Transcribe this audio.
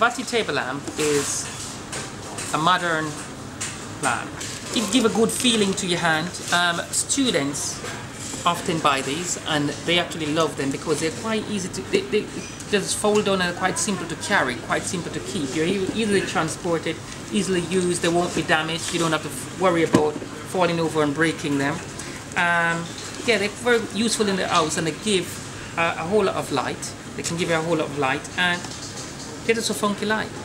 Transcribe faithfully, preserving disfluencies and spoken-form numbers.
Batty table lamp is a modern lamp. It gives a good feeling to your hand. Um, students often buy these and they actually love them because they're quite easy to, they, they just fold down and quite simple to carry, quite simple to keep. You're easily transported, easily used, they won't be damaged, you don't have to worry about falling over and breaking them. Um, yeah, they're very useful in the house and they give uh, a whole lot of light. They can give you a whole lot of light and they're just a funky light.